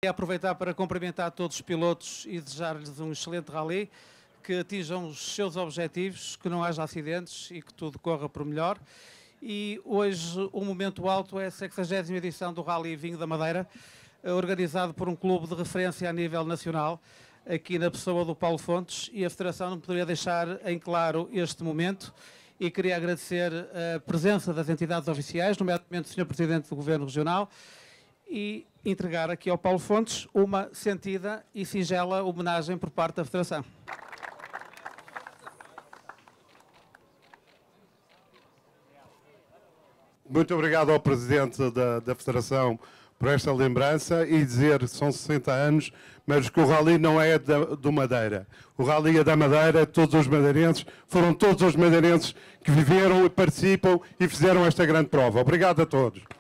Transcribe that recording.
Quero aproveitar para cumprimentar todos os pilotos e desejar-lhes um excelente rally, que atinjam os seus objetivos, que não haja acidentes e que tudo corra por melhor. E hoje o momento alto é a 60ª edição do Rally Vinho da Madeira, organizado por um clube de referência a nível nacional, aqui na pessoa do Paulo Fontes, e a Federação não poderia deixar em claro este momento e queria agradecer a presença das entidades oficiais, nomeadamente o Sr. Presidente do Governo Regional, e entregar aqui ao Paulo Fontes uma sentida e singela homenagem por parte da Federação. Muito obrigado ao Presidente da Federação por esta lembrança e dizer que são 60 anos, mas que o Rally não é do Madeira. O Rally é da Madeira, todos os madeirenses, foram todos os madeirenses que viveram, participam e fizeram esta grande prova. Obrigado a todos.